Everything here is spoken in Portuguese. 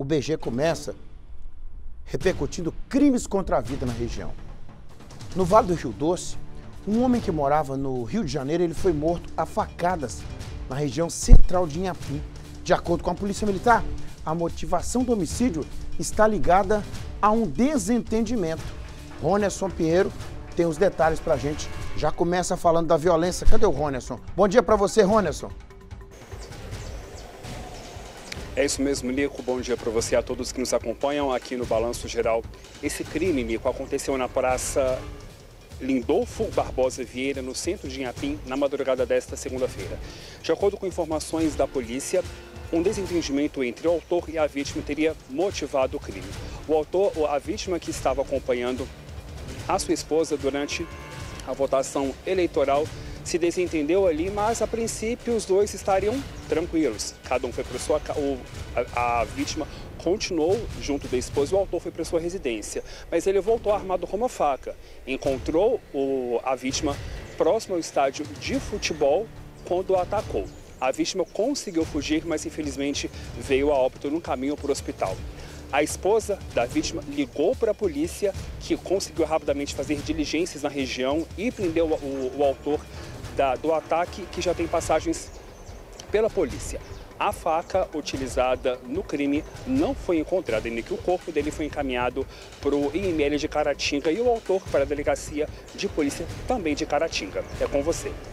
o BG começa repercutindo crimes contra a vida na região. No Vale do Rio Doce, um homem que morava no Rio de Janeiro, ele foi morto a facadas na região central de Inhapim. De acordo com a Polícia Militar, a motivação do homicídio está ligada a um desentendimento. Ronerson Pinheiro tem os detalhes pra gente. Já começa falando da violência. Cadê o Ronerson? Bom dia pra você, Ronerson. É isso mesmo, Nico. Bom dia para você e a todos que nos acompanham aqui no Balanço Geral. Esse crime, Nico, aconteceu na Praça Lindolfo Barbosa Vieira, no centro de Inhapim, na madrugada desta segunda-feira. De acordo com informações da polícia, um desentendimento entre o autor e a vítima teria motivado o crime. O autor, a vítima que estava acompanhando a sua esposa durante a votação eleitoral, se desentendeu ali, mas a princípio os dois estariam tranquilos. Cada um foi para sua casa, a vítima continuou junto da esposa e o autor foi para sua residência. Mas ele voltou armado com uma faca. Encontrou a vítima próximo ao estádio de futebol quando a atacou. A vítima conseguiu fugir, mas infelizmente veio a óbito no caminho para o hospital. A esposa da vítima ligou para a polícia, que conseguiu rapidamente fazer diligências na região e prendeu o autor do ataque, que já tem passagens pela polícia. A faca utilizada no crime não foi encontrada, e que o corpo dele foi encaminhado para o IML de Caratinga e o autor para a delegacia de polícia também de Caratinga. É com você.